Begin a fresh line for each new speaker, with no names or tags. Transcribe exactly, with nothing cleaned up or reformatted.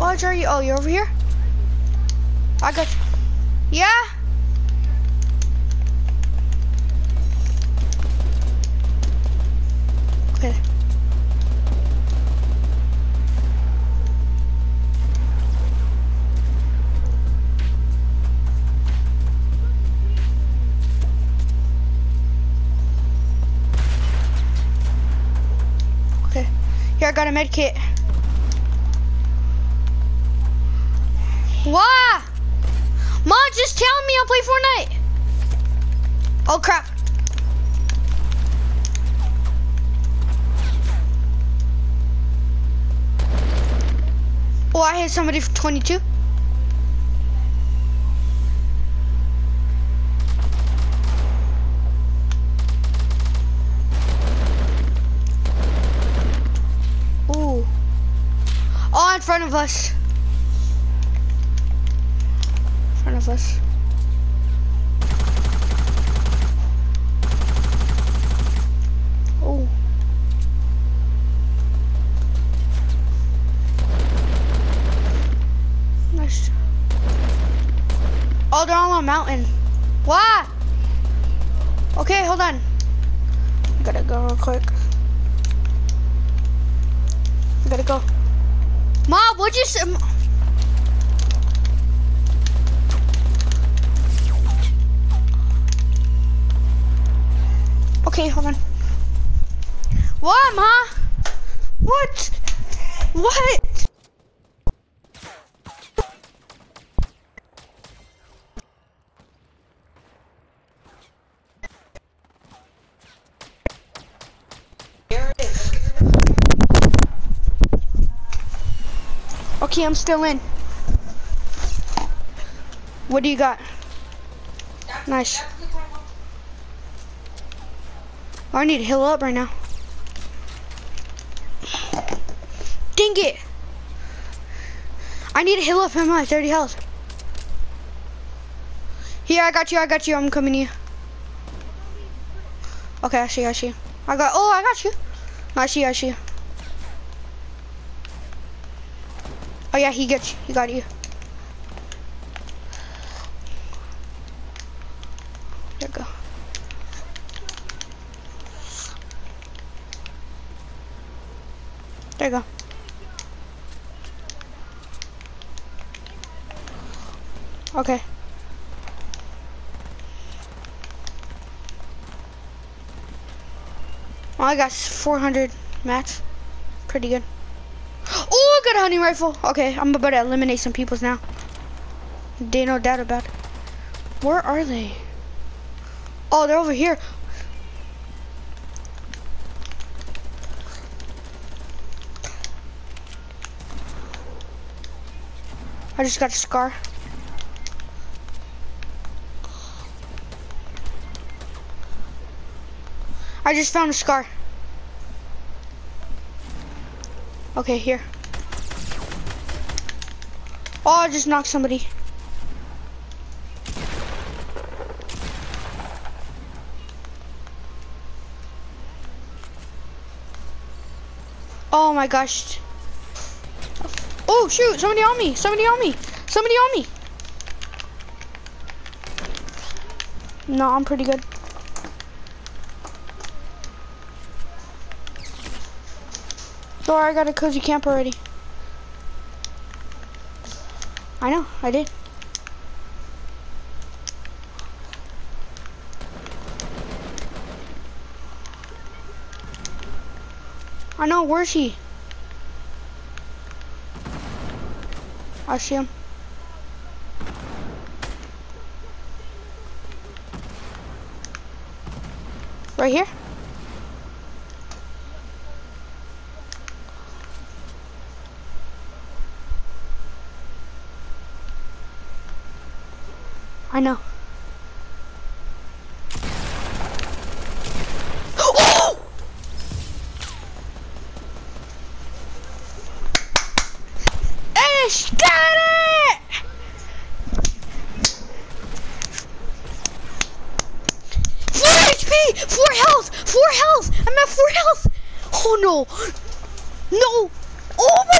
fudge are you? Oh, you're over here? I got you. Yeah? Okay. Okay. Here, I got a med kit. Why? Mom, just tell me I'll play Fortnite. Oh crap. Oh, I hit somebody for twenty-two. Ooh. Oh, in front of us. In front of us. Oh. Nice. Oh, they're on a mountain. Why? Okay, hold on. I gotta go real quick. I gotta go. Mom, what'd you say? Okay, hold on. What, Ma? What? What? Okay, I'm still in. What do you got? Nice. I need to heal up right now. Dang it! I need to heal up. Am I thirty health? Here, I got you. I got you. I'm coming to you. Okay, I see. I see. I got. Oh, I got you. I see. I see. Oh yeah, he gets you. He got you. There you go. There you go. Okay. Well, I got four hundred mats. Pretty good. Oh, I got a hunting rifle. Okay, I'm about to eliminate some peoples now. They no doubt about it. Where are they? Oh, they're over here. I just got a scar. I just found a scar. Okay, here. Oh, I just knocked somebody. Oh my gosh. Oh shoot, somebody on me, somebody on me, somebody on me. No, I'm pretty good. So I got a cozy camp already. I know, I did. I know, where's he? I see him. Right here? I know. Oh! Ish, got it! Four H P, four health, four health. I'm at four health. Oh no, no. Oh my